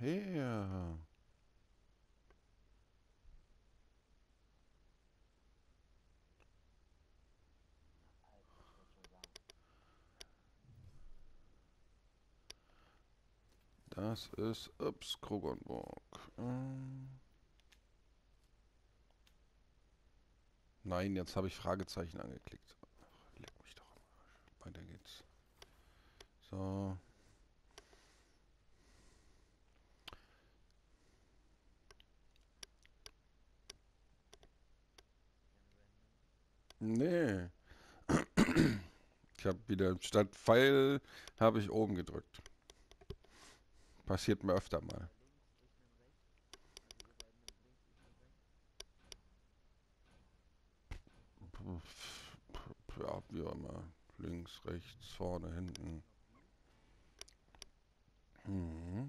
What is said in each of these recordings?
her. Das ist Krogonburg. Nein, jetzt habe ich Fragezeichen angeklickt. Ach, leck mich doch am Arsch. Weiter geht's. So. Nee. Ich habe wieder statt Pfeil habe ich oben gedrückt. Passiert mir öfter mal. Ja, wie auch immer. Links, rechts, vorne, hinten. Mhm.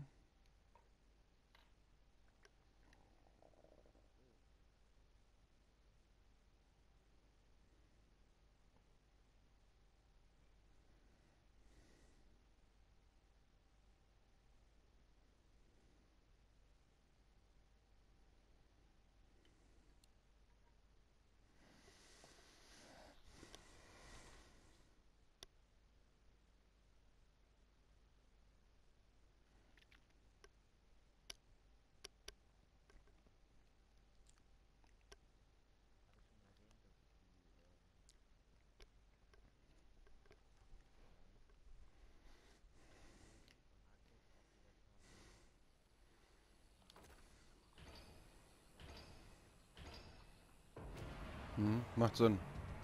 Macht Sinn.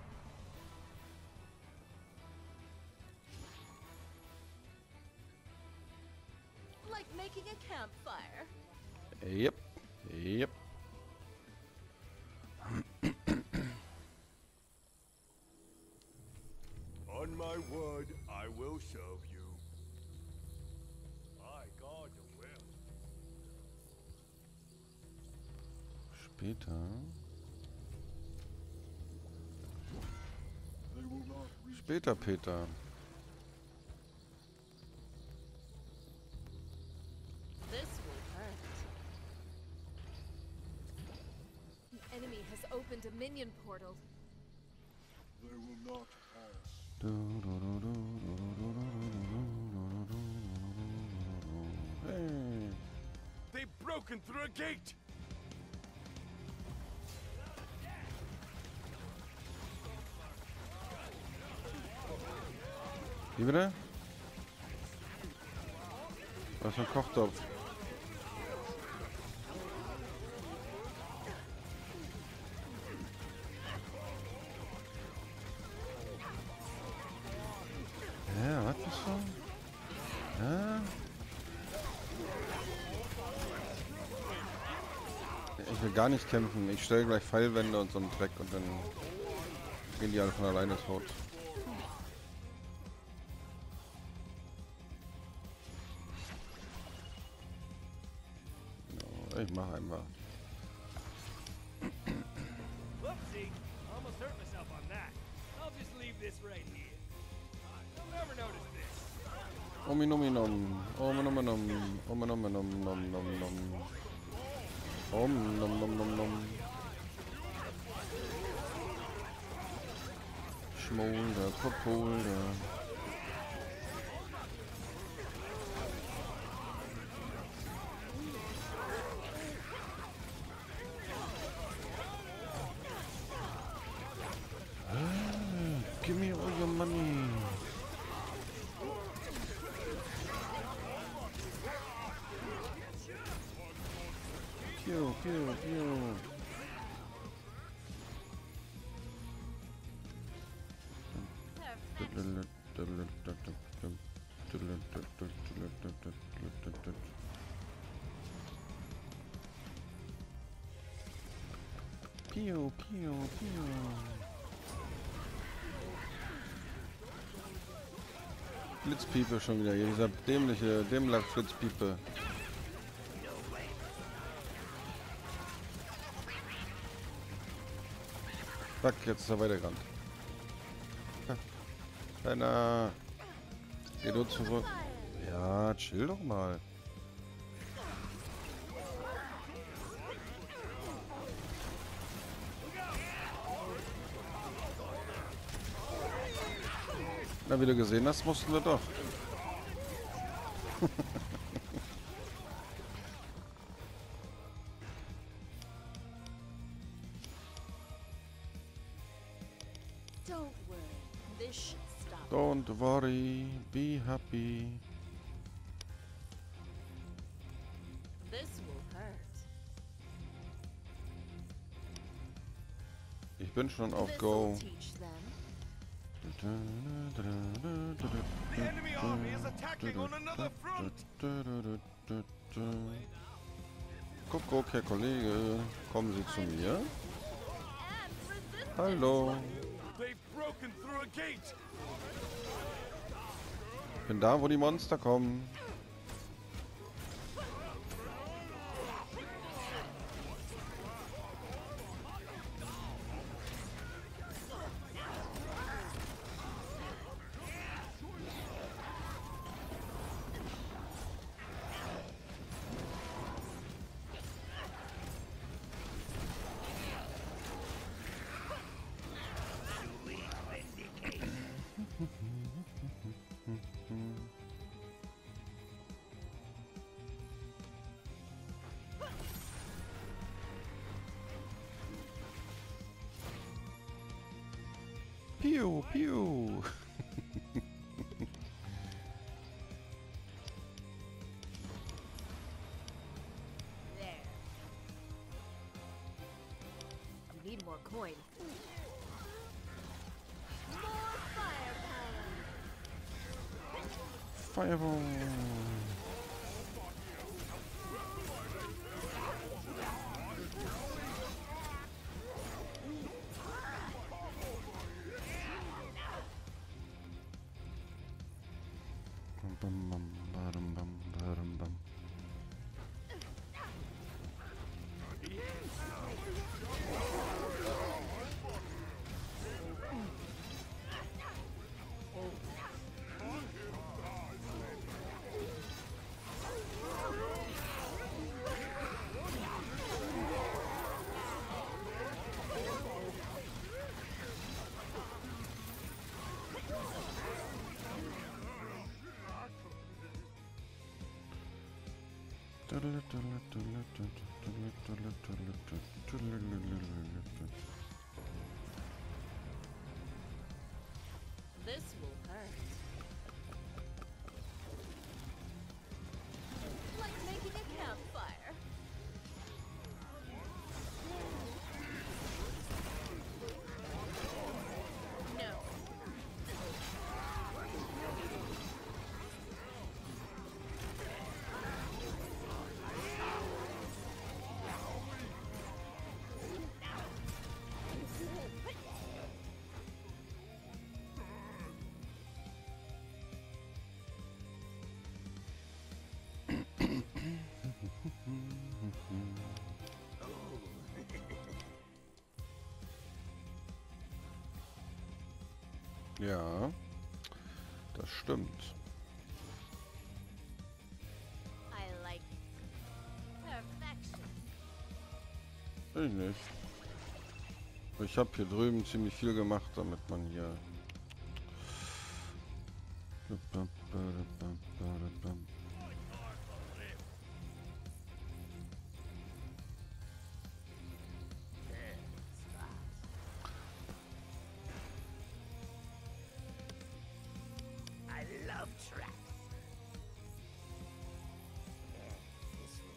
Like making a campfire. Yep. Yep. On my word, I will serve you. By God, I will. Später. Später, Peter. This will hurt. An enemy has opened a minion portal. They will not pass. Hey. They've broken through a gate! Wie bitte? Was für ein Kochtopf? Ja, was ist so? Ja. Ich will gar nicht kämpfen. Ich stelle gleich Pfeilwände und so einen Dreck und dann gehen die alle von alleine tot. Ja, ich mache einfach. Whoopsie! Almost hurt myself on that. I'll just leave this right here. You'll never notice this. Ominominom. Ominominom. Ominominom. Nom nom nom. Nom nom nom nom nom. Schmolder, Popolder. Give me all your money. Pew, pew, pew. Pew, pew, pew. Blitzpiepe schon wieder. Hier, dieser dämliche Flitzpiepe. Fuck, jetzt ist er weitergerannt. Keiner. Geh du zurück. Ja, chill doch mal. Na, wie du gesehen hast, mussten wir doch. Don't worry. This should stop. Don't worry, be happy. This will hurt. Ich bin schon auf This'll Go. teach them. The enemy army is attacking on another front. Kuckuck, Herr Kollege. Kommen Sie zu mir. And resist. Hallo. They've broken through a gate. Bin da, wo die Monster kommen. Piu, piu. There. You need more coin. More firepower. Fireball. Bam, bam, badum, bam, badum, bam. This will hurt. Like making a campfire. No. Ja, das stimmt. I like it. Perfection. Ich nicht. Ich habe hier drüben ziemlich viel gemacht, damit man hier... I love traps. This will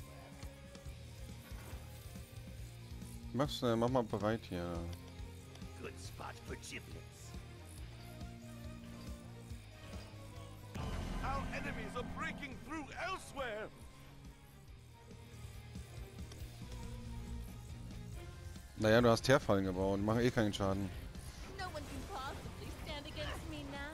work. Mach mal bereit hier. Good spot for giblets. Our enemies are breaking through elsewhere. Naja, du hast Teerfallen gebaut, die machen eh keinen Schaden. No one can possibly stand against me now.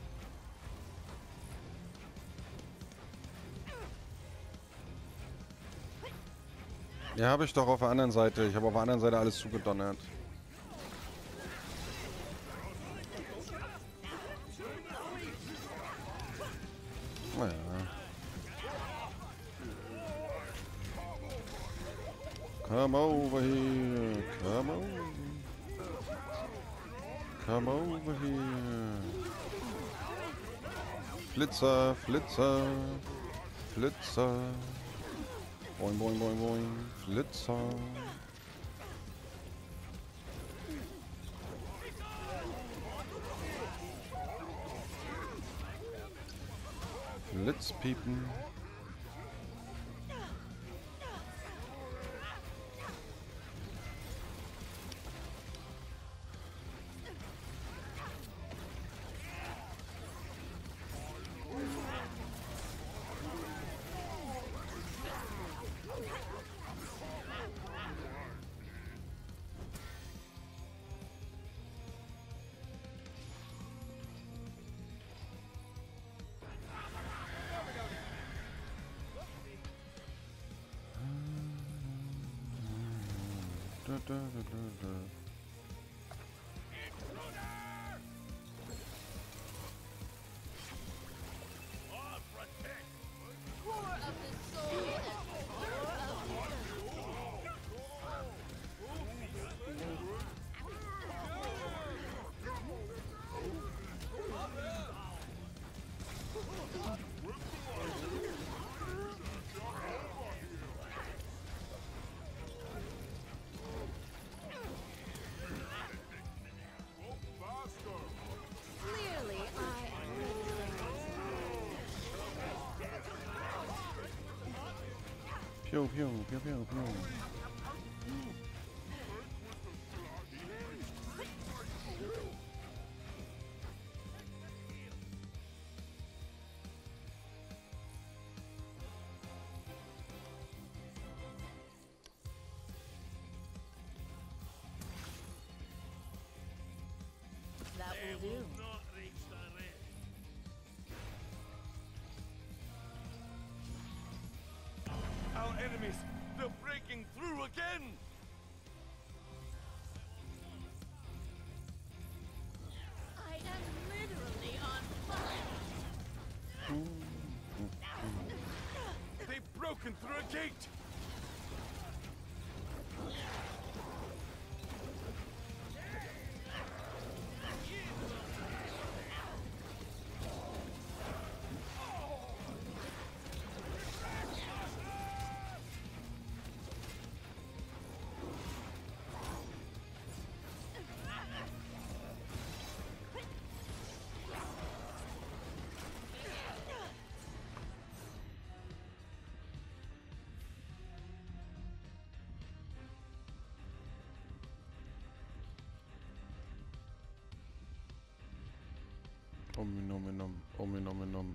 Ja, habe ich doch auf der anderen Seite. Ich habe auf der anderen Seite alles zugedonnert. Naja. Come over here. Come over. Come over here. Flitzer, Flitzer, Flitzer. Boing, boing, boing, boing. Flitzer. Flitzpiepen. Da, da, da, da, da. Core of the soul and core of the earth. Clearly, I am Pew, pew, pew, pew, pew. that will do. Not reach the red. Our enemies, they're breaking through again! I am literally on fire. They've broken through a gate! Om.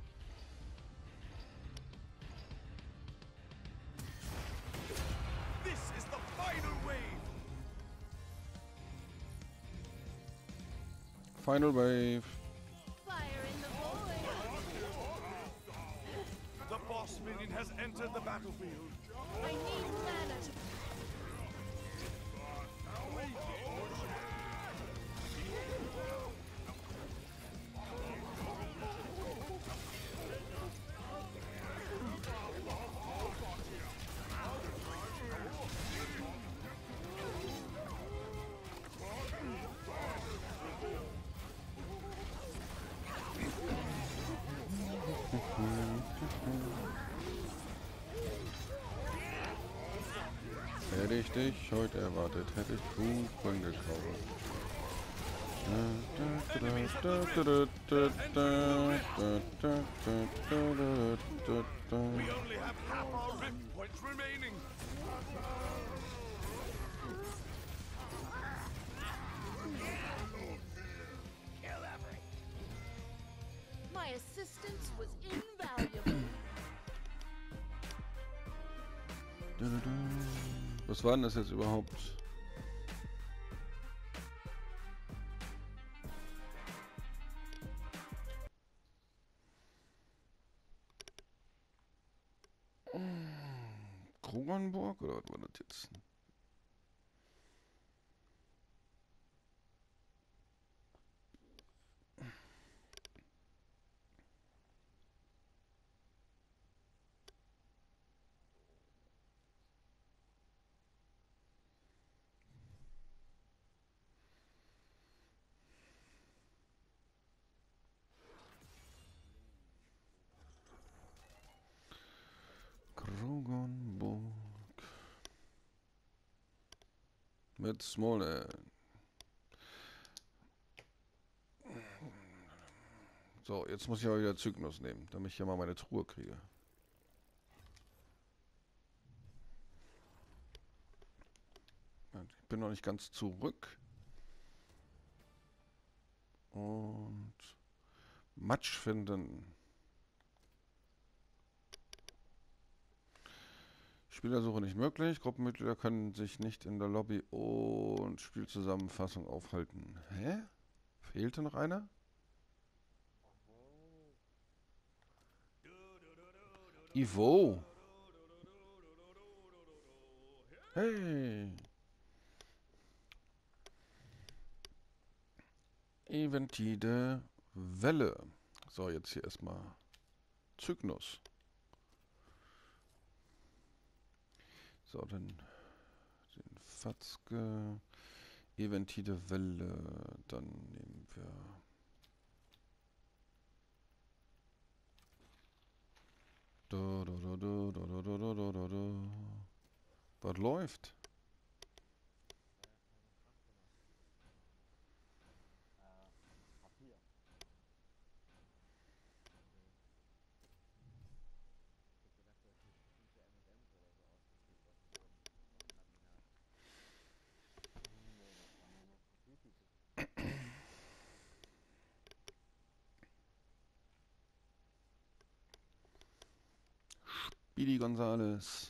This is the final wave! Final wave. Fire in the void. The boss minion has entered the battlefield. I need mana to Hätte ich dich heute erwartet, hätte ich Kuchen gekauft. We only have half our rift points remaining. My assistance was invaluable. Was war denn das jetzt überhaupt? Kronenburg oder was war das jetzt? Mit Smolne. So, jetzt muss ich aber wieder Zygnus nehmen, damit ich hier mal meine Truhe kriege. Ich bin noch nicht ganz zurück. Und Matsch finden. Spielersuche nicht möglich. Gruppenmitglieder können sich nicht in der Lobby und Spielzusammenfassung aufhalten. Hä? Fehlte noch einer? Ivo. Hey. Eventide Welle. So, jetzt hier erstmal Zygnus. So, dann den Fatzke. Eventide Welle. Dann nehmen wir... Was läuft? Speedy Gonzales.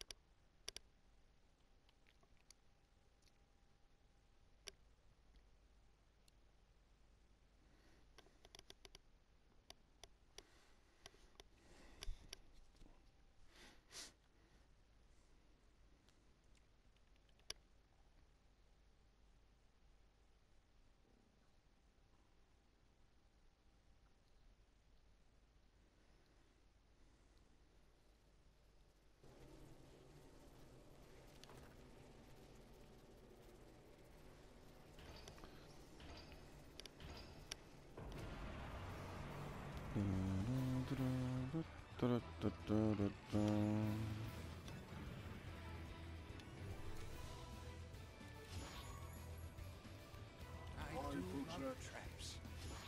Traps.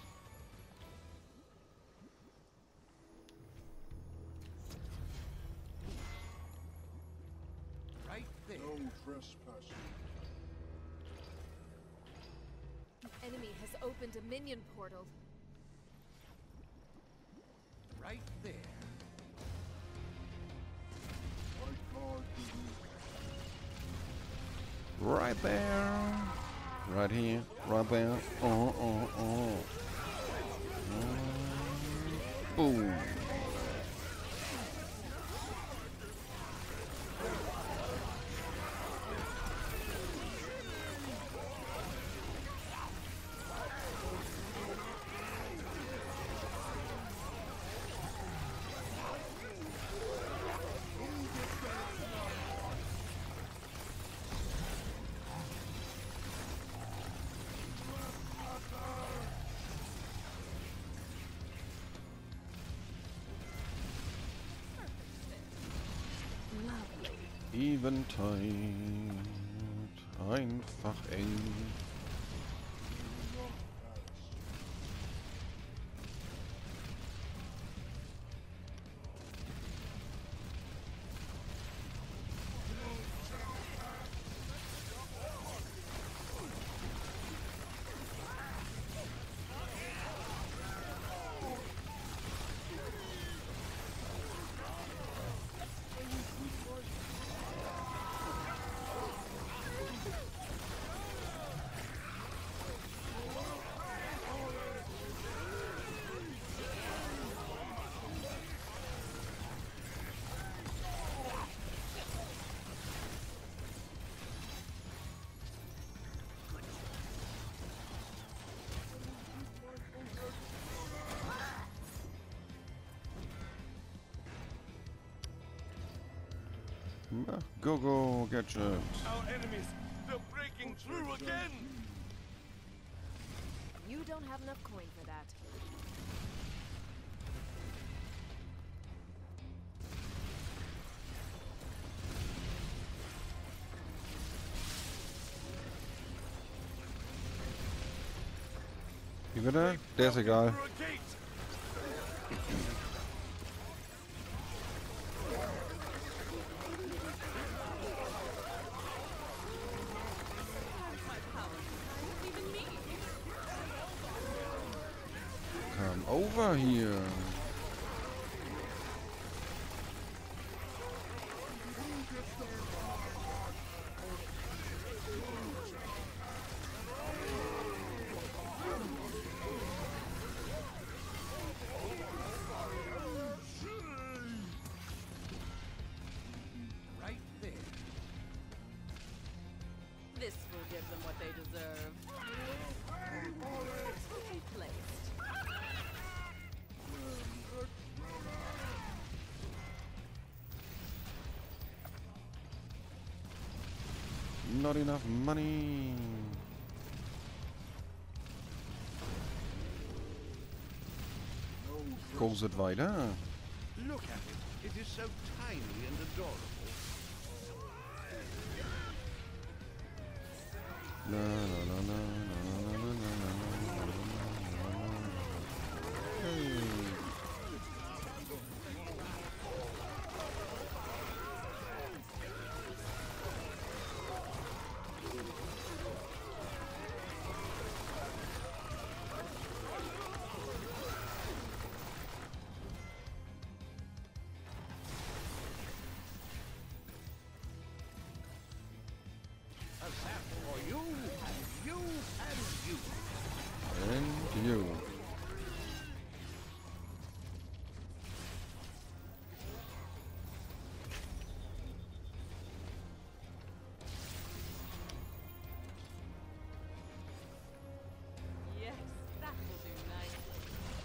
Right there. No trespassing. The enemy has opened a minion portal. Right there. My guard the weak. Right there. Right here. Right there. Boom. Eventide. Einfach eng. Go, go, Gadget. Our enemies, they're breaking through again. You don't have enough coin for that. Wie bitte? Der ist egal. Through a gate. Come over here. Right there. This will give them what they deserve. Okay placed. Not enough money. Goes it weiter? Look at it. It is so tiny and adorable. La, la, la, la, la, la, la, la, la, la, la, la. Hey. A sap for you, and you, and you. And you. Yes, that will do nicely.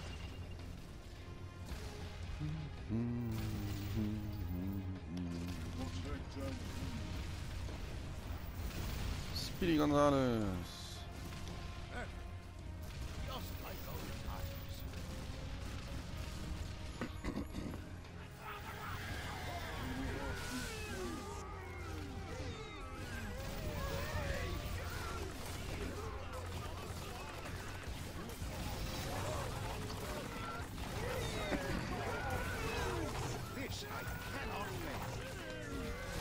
Protect and Speedy Gonzales. Just like old times. This I cannot bear.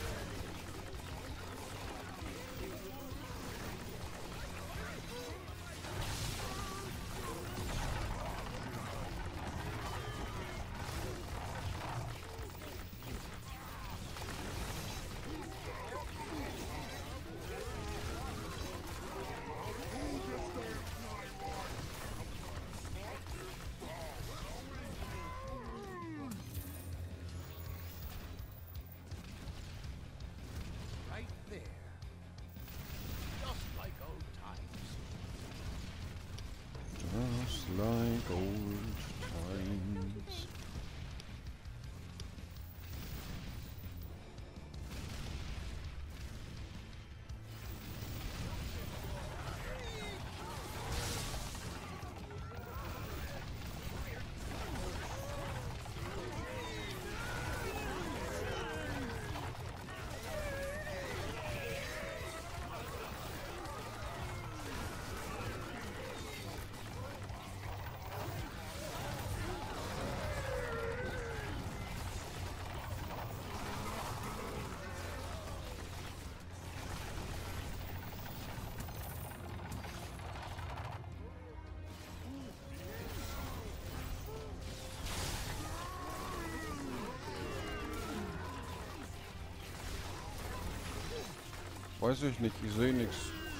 Right there. Just like old times. Just like old times. Weiß ich nicht, ich sehe nichts.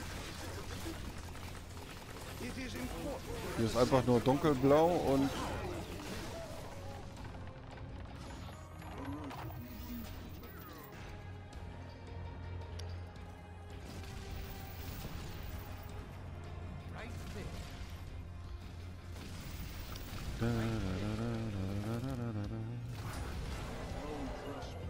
It is important. Hier ist einfach nur dunkelblau und Right there. da, da, da, da, da, da, da, da. no trespassing.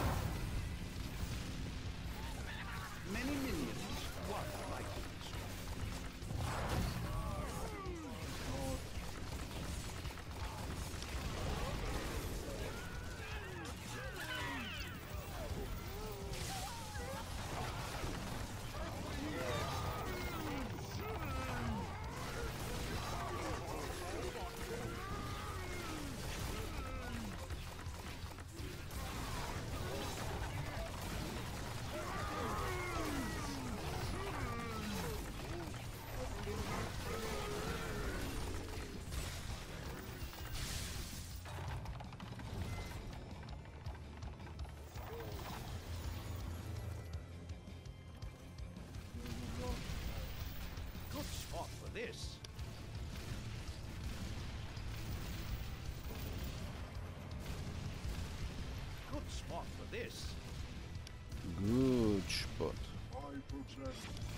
Many minions, one like this. this. Good spot for this. Good spot. I protect.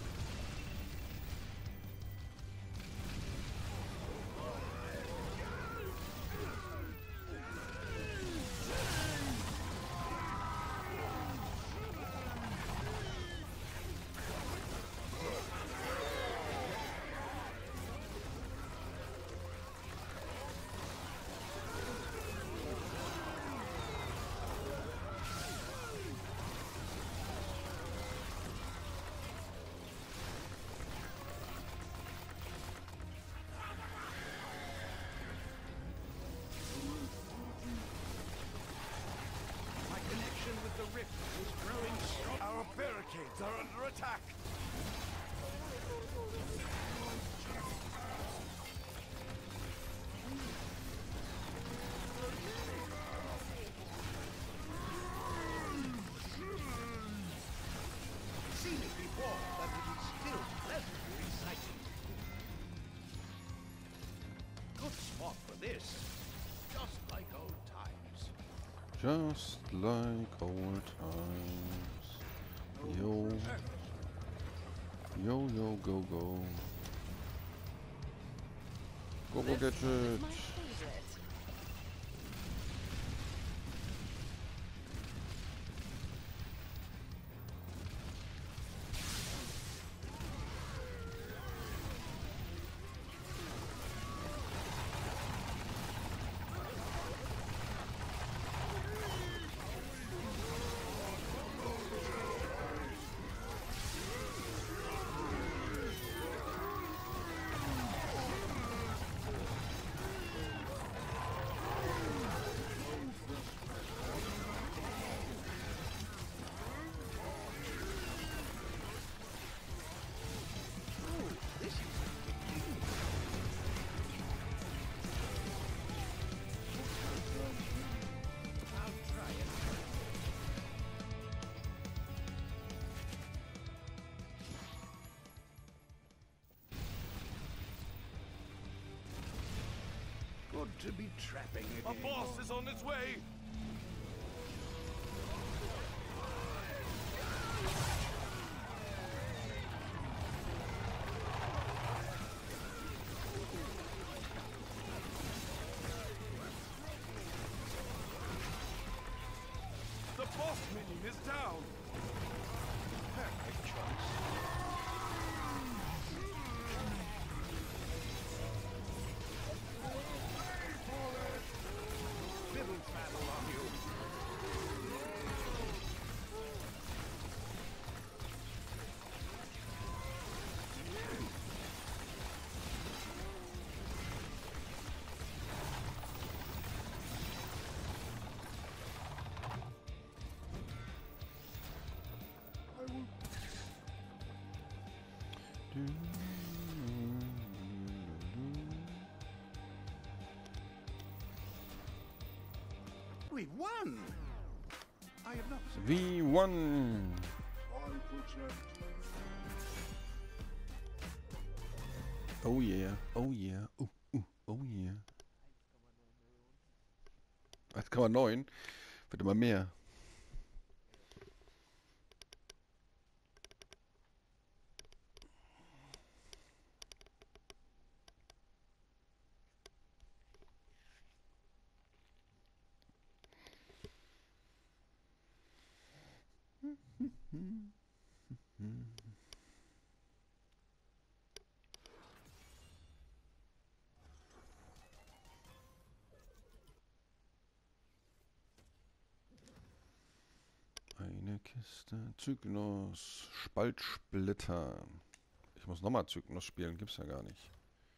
My connection with the rift is growing strong. Our barricades are under attack. Seen it before, but it is still pleasantly exciting. Good spot for this. Just like old times. Just like old times. Yo. Yo, yo, go, go. Go, go, gadget. My favorite. I'll try it. Good to be trapping A again. boss is on its way. The boss minion is down. Perfect choice. Fiddle faddle on you. I will. We won! I have not We won. I protect. Oh yeah. Oh yeah. Oh yeah. 1,9. Wird immer mehr. Eine Kiste. Zygnus. Spaltsplitter. Ich muss nochmal Zygnus spielen. Gibt's ja gar nicht.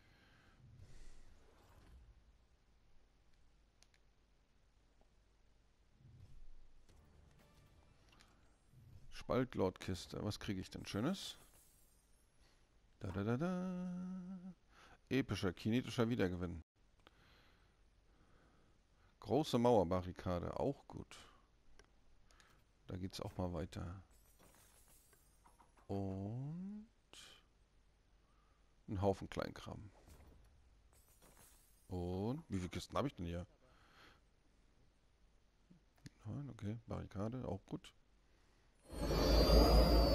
Spaltlordkiste. Was kriege ich denn Schönes? Da da da da. Epischer, kinetischer Wiedergewinn. Große Mauerbarrikade. Auch gut. Da geht's auch mal weiter. Und ein Haufen Kleinkram. Und wie viele Kisten habe ich denn hier? 9, okay. Barrikade, auch gut.